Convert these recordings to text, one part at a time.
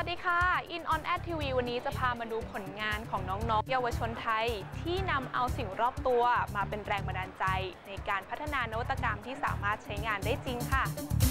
วัสดีค่ะ In on Ad TV วันนี้จะพามาดูผลงานของน้องๆเยาวชนไทยที่นำเอาสิ่งรอบตัวมาเป็นแรงบันดาลใจในการพัฒนานวัตกรรมที่สามารถใช้งานได้จริงค่ะ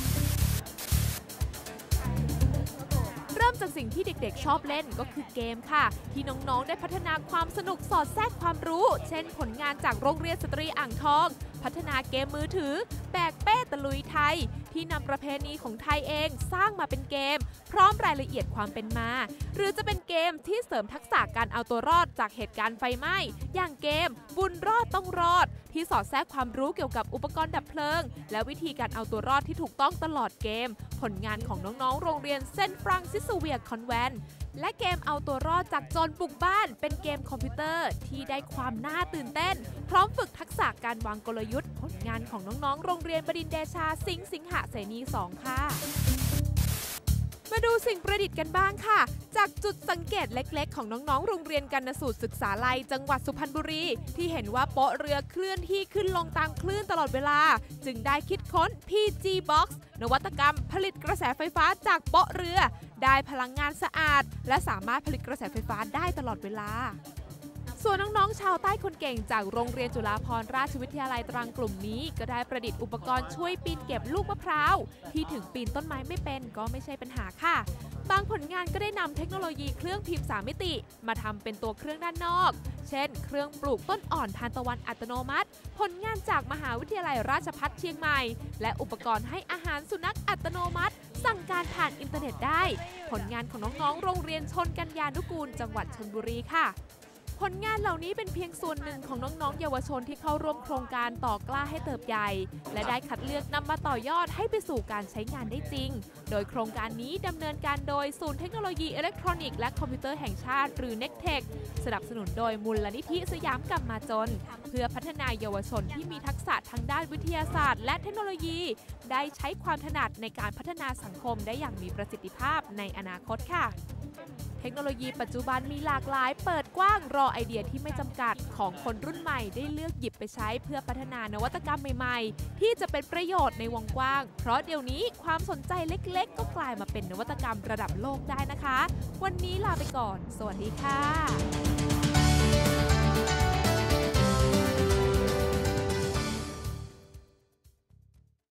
เริ่มจากสิ่งที่เด็กๆชอบเล่นก็คือเกมค่ะที่น้องๆได้พัฒนาความสนุกสอดแทรกความรู้เช่นผลงานจากโรงเรียนสตรีอ่างทองพัฒนาเกมมือถือแบกเป้ตะลุยไทยที่นำประเพณีของไทยเองสร้างมาเป็นเกมพร้อมรายละเอียดความเป็นมาหรือจะเป็นเกมที่เสริมทักษะการเอาตัวรอดจากเหตุการณ์ไฟไหม้อย่างเกมบุญรอดต้องรอดที่สอดแทรกความรู้เกี่ยวกับอุปกรณ์ดับเพลิงและวิธีการเอาตัวรอดที่ถูกต้องตลอดเกมผลงานของน้องๆโรงเรียนเซนต์ฟรังซิสเวียร์คอนแวนต์และเกมเอาตัวรอดจากโจรบุกบ้านเป็นเกมคอมพิวเตอร์ที่ได้ความน่าตื่นเต้นพร้อมฝึกทักษะการวางกลยุทธ์ผลงานของน้องๆโรงเรียนบดินทร์เดชาสิงหเสนี 2 ค่ะมาดูสิ่งประดิษฐ์กันบ้างค่ะจากจุดสังเกตเล็กๆของน้องๆโรงเรียนกนสูตรศึกษาลัยจังหวัดสุพรรณบุรีที่เห็นว่าโป๊ะเรือเคลื่อนที่ขึ้นลงตามคลื่นตลอดเวลาจึงได้คิดค้น PG Box นวัตกรรมผลิตกระแสไฟฟ้าจากโป๊ะเรือได้พลังงานสะอาดและสามารถผลิตกระแสไฟฟ้าได้ตลอดเวลาส่วนน้องๆชาวใต้คนเก่งจากโรงเรียนจุฬาภรณราชวิทยาลัยตรังกลุ่มนี้ก็ได้ประดิษฐ์อุปกรณ์ช่วยปีนเก็บลูกมะพร้าวที่ถึงปีนต้นไม้ไม่เป็นก็ไม่ใช่ปัญหาค่ะบางผลงานก็ได้นำเทคโนโลยีเครื่องพิมพ์3มิติมาทำเป็นตัวเครื่องด้านนอกเช่นเครื่องปลูกต้นอ่อนทานตะวันอัตโนมัติผลงานจากมหาวิทยาลัยราชภัฏเชียงใหม่และอุปกรณ์ให้อาหารสุนัขอัตโนมัติสั่งการผ่านอินเทอร์เน็ตได้ผลงานของน้องๆโรงเรียนชนกัญญานุกูลจังหวัดชลบุรีค่ะผลงานเหล่านี้เป็นเพียงส่วนหนึ่งของน้องๆเยาวชนที่เข้าร่วมโครงการต่อกล้าให้เติบใหญ่และได้คัดเลือกนำมาต่อยอดให้ไปสู่การใช้งานได้จริงโดยโครงการนี้ดำเนินการโดยศูนย์เทคโนโลยีอิเล็กทรอนิกส์และคอมพิวเตอร์แห่งชาติหรือ NECTEC สนับสนุนโดยมูลนิธิสยามกลับมาจนเพื่อพัฒนาเยาวชนที่มีทักษะทางด้านวิทยาศาสตร์และเทคโนโลยีได้ใช้ความถนัดในการพัฒนาสังคมได้อย่างมีประสิทธิภาพในอนาคตค่ะเทคโนโลยีปัจจุบันมีหลากหลายเปิดกว้างรอไอเดียที่ไม่จำกัดของคนรุ่นใหม่ได้เลือกหยิบไปใช้เพื่อพัฒนานวัตกรรมใหม่ๆที่จะเป็นประโยชน์ในวงกว้างเพราะเดี๋ยวนี้ความสนใจเล็กๆก็กลายมาเป็นนวัตกรรมระดับโลกได้นะคะวันนี้ลาไปก่อนสวัสดีค่ะ